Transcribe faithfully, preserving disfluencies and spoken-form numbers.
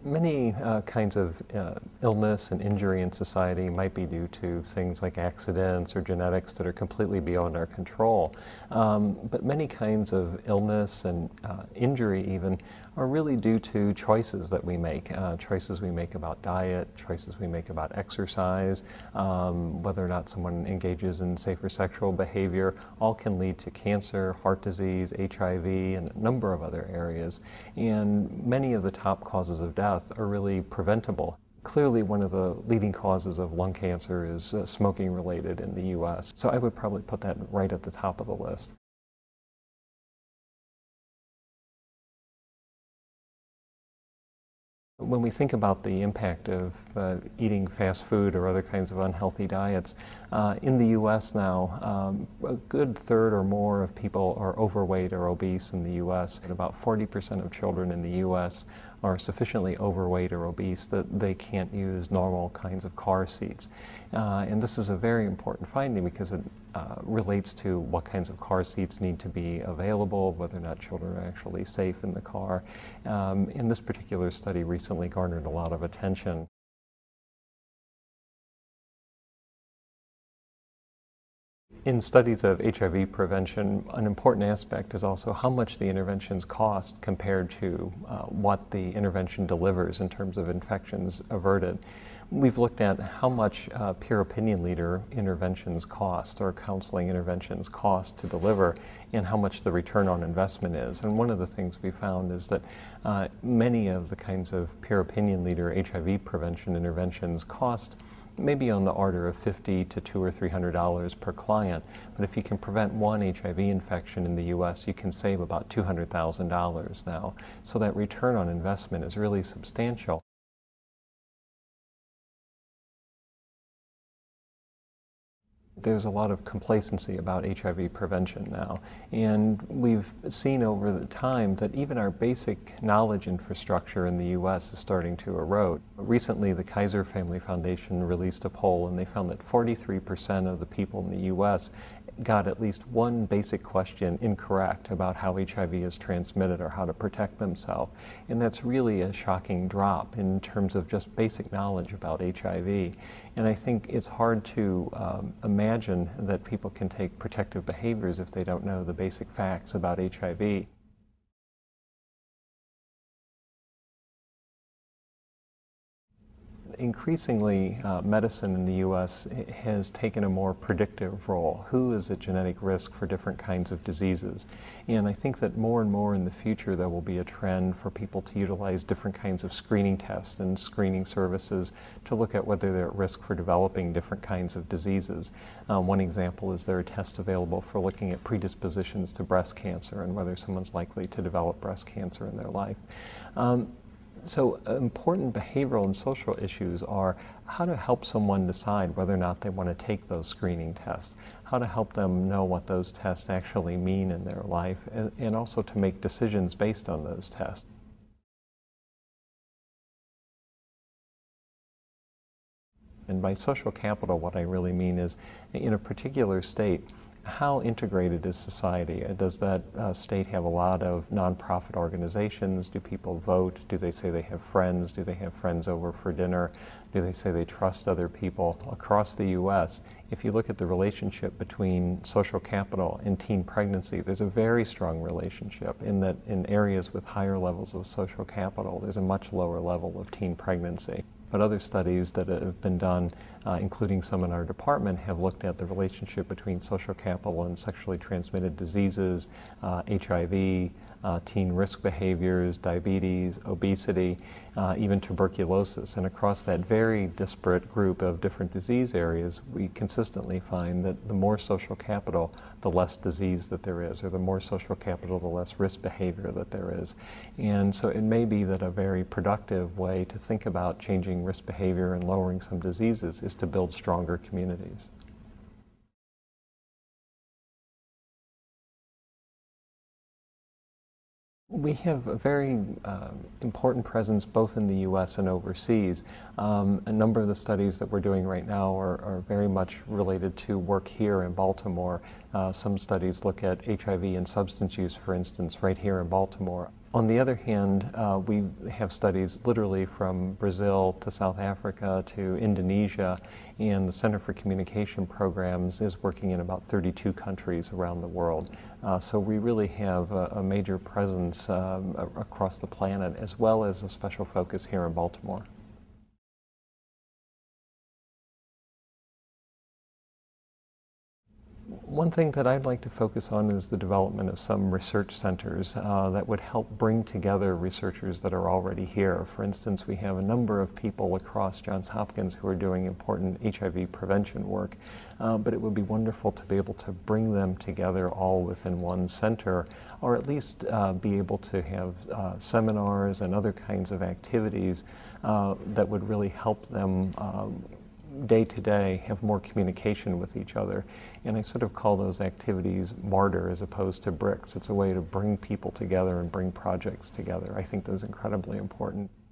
Many uh, kinds of uh, illness and injury in society might be due to things like accidents or genetics that are completely beyond our control. Um, but many kinds of illness and uh, injury even are really due to choices that we make, uh, choices we make about diet, choices we make about exercise, um, whether or not someone engages in safer sexual behavior, all can lead to cancer, heart disease, H I V, and a number of other areas. And many of the top causes of death are really preventable. Clearly, one of the leading causes of lung cancer is uh, smoking related in the U S. So I would probably put that right at the top of the list. When we think about the impact of uh, eating fast food or other kinds of unhealthy diets, uh, in the U S now, um, a good third or more of people are overweight or obese in the U S. And about forty percent of children in the U S are sufficiently overweight or obese that they can't use normal kinds of car seats. Uh, and this is a very important finding because it uh, relates to what kinds of car seats need to be available, whether or not children are actually safe in the car. Um, in this particular study recently garnered a lot of attention. In studies of H I V prevention, an important aspect is also how much the interventions cost compared to uh, what the intervention delivers in terms of infections averted. We've looked at how much uh, peer opinion leader interventions cost or counseling interventions cost to deliver and how much the return on investment is. And one of the things we found is that uh, many of the kinds of peer opinion leader H I V prevention interventions cost maybe on the order of fifty to two or three hundred dollars per client. But if you can prevent one H I V infection in the U S, you can save about two hundred thousand dollars now. So that return on investment is really substantial. There's a lot of complacency about H I V prevention now, and we've seen over the time that even our basic knowledge infrastructure in the U S is starting to erode. Recently, the Kaiser Family Foundation released a poll, and they found that forty-three percent of the people in the U S got at least one basic question incorrect about how H I V is transmitted or how to protect themselves. And that's really a shocking drop in terms of just basic knowledge about H I V. And I think it's hard to um, imagine that people can take protective behaviors if they don't know the basic facts about H I V. Increasingly, uh, medicine in the U S has taken a more predictive role. Who is at genetic risk for different kinds of diseases? And I think that more and more in the future there will be a trend for people to utilize different kinds of screening tests and screening services to look at whether they're at risk for developing different kinds of diseases. Uh, one example is there are tests available for looking at predispositions to breast cancer and whether someone's likely to develop breast cancer in their life. Um, So uh, important behavioral and social issues are how to help someone decide whether or not they want to take those screening tests, how to help them know what those tests actually mean in their life, and, and also to make decisions based on those tests. And by social capital, what I really mean is, in a particular state, how integrated is society? Does that uh, state have a lot of nonprofit organizations? Do people vote? Do they say they have friends? Do they have friends over for dinner? Do they say they trust other people? Across the U S, if you look at the relationship between social capital and teen pregnancy, there's a very strong relationship in that in areas with higher levels of social capital, there's a much lower level of teen pregnancy. But other studies that have been done, uh, including some in our department, have looked at the relationship between social capital and sexually transmitted diseases, uh, H I V, uh, teen risk behaviors, diabetes, obesity, uh, even tuberculosis. And across that very disparate group of different disease areas, we consistently find that the more social capital, the less disease that there is, or the more social capital, the less risk behavior that there is. And so it may be that a very productive way to think about changing risk behavior and lowering some diseases is to build stronger communities. We have a very uh, important presence both in the U S and overseas. Um, a number of the studies that we're doing right now are, are very much related to work here in Baltimore. Uh, some studies look at H I V and substance use, for instance, right here in Baltimore. On the other hand, uh, we have studies literally from Brazil to South Africa to Indonesia, and the Center for Communication Programs is working in about thirty-two countries around the world. Uh, so we really have a, a major presence um, a across the planet, as well as a special focus here in Baltimore. One thing that I'd like to focus on is the development of some research centers uh, that would help bring together researchers that are already here. For instance, we have a number of people across Johns Hopkins who are doing important H I V prevention work, uh, but it would be wonderful to be able to bring them together all within one center, or at least uh, be able to have uh, seminars and other kinds of activities uh, that would really help them um, day to day have more communication with each other. And I sort of call those activities Mortar as opposed to bricks. It's a way to bring people together and bring projects together. I think that's incredibly important.